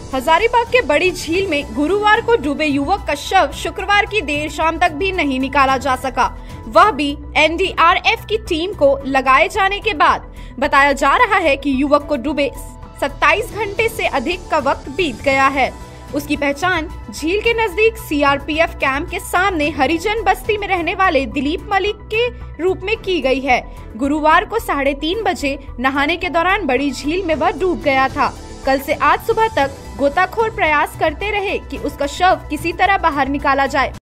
हजारीबाग के बड़ी झील में गुरुवार को डूबे युवक का शव शुक्रवार की देर शाम तक भी नहीं निकाला जा सका, वह भी एनडीआरएफ की टीम को लगाए जाने के बाद। बताया जा रहा है कि युवक को डूबे 27 घंटे से अधिक का वक्त बीत गया है। उसकी पहचान झील के नजदीक सीआरपीएफ कैंप के सामने हरिजन बस्ती में रहने वाले दिलीप मलिक के रूप में की गई है। गुरुवार को 3:30 बजे नहाने के दौरान बड़ी झील में वह डूब गया था। कल से आज सुबह तक गोताखोर प्रयास करते रहे कि उसका शव किसी तरह बाहर निकाला जाए,